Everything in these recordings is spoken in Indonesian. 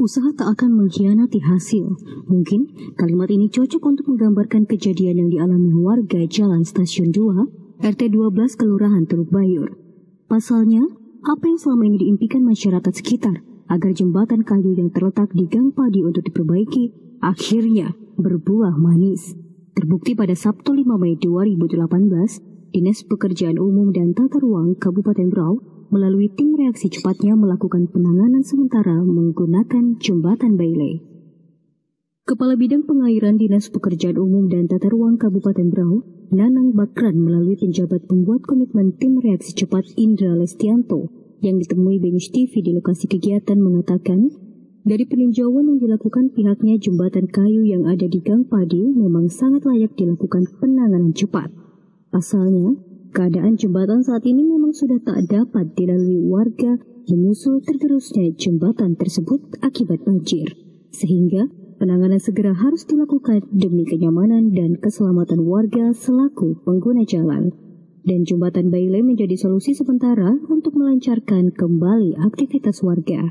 Usaha tak akan mengkhianati hasil. Mungkin kalimat ini cocok untuk menggambarkan kejadian yang dialami warga Jalan Stasiun 2, RT 12 Kelurahan Teluk Bayur. Pasalnya, apa yang selama ini diimpikan masyarakat sekitar agar jembatan kayu yang terletak di Gang Padi untuk diperbaiki, akhirnya berbuah manis. Terbukti pada Sabtu 5 Mei 2018, Dinas Pekerjaan Umum dan Tata Ruang Kabupaten Berau melalui tim reaksi cepatnya melakukan penanganan sementara menggunakan jembatan Bailey. Kepala Bidang Pengairan Dinas Pekerjaan Umum dan Tata Ruang Kabupaten Berau, Nanang Bakran melalui penjabat pembuat komitmen tim reaksi cepat Indra Lestianto yang ditemui Benus TV di lokasi kegiatan mengatakan, dari peninjauan yang dilakukan pihaknya jembatan kayu yang ada di Gang Padi memang sangat layak dilakukan penanganan cepat. Pasalnya, keadaan jembatan saat ini memang sudah tak dapat dilalui warga menyusul tergerusnya jembatan tersebut akibat banjir. Sehingga penanganan segera harus dilakukan demi kenyamanan dan keselamatan warga selaku pengguna jalan. Dan jembatan Bailey menjadi solusi sementara untuk melancarkan kembali aktivitas warga.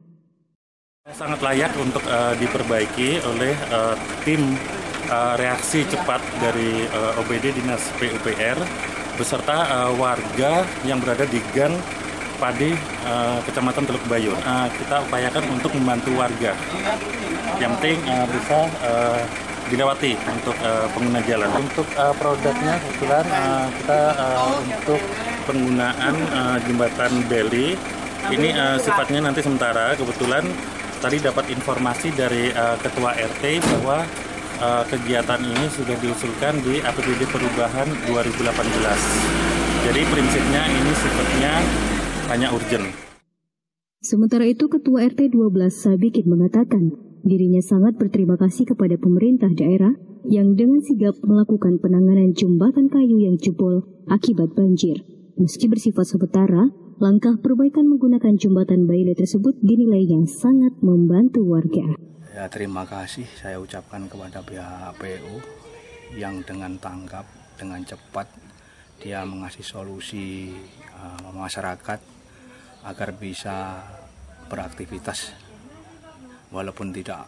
Sangat layak untuk diperbaiki oleh tim reaksi cepat dari OBD Dinas PUPR beserta warga yang berada di Gang Padi, Kecamatan Teluk Bayur. Kita upayakan untuk membantu warga. Yang penting bisa dilewati untuk pengguna jalan. Untuk produknya kebetulan kita untuk penggunaan jembatan Bailey ini sifatnya nanti sementara. Kebetulan tadi dapat informasi dari Ketua RT bahwa kegiatan ini sudah diusulkan di APBD Perubahan 2018. Jadi prinsipnya ini sifatnya hanya urgent. Sementara itu Ketua RT 12 Sabikin mengatakan dirinya sangat berterima kasih kepada pemerintah daerah yang dengan sigap melakukan penanganan jembatan kayu yang jebol akibat banjir. Meski bersifat sementara, langkah perbaikan menggunakan jembatan Bailey tersebut dinilai yang sangat membantu warga. Ya, terima kasih saya ucapkan kepada pihak PU yang dengan tanggap, dengan cepat dia mengasih solusi masyarakat agar bisa beraktivitas walaupun tidak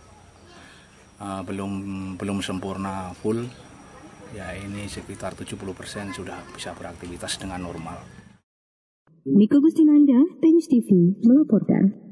belum sempurna full, ya ini sekitar 70% sudah bisa beraktivitas dengan normal. Niko Gustinanda, Benus TV melaporkan.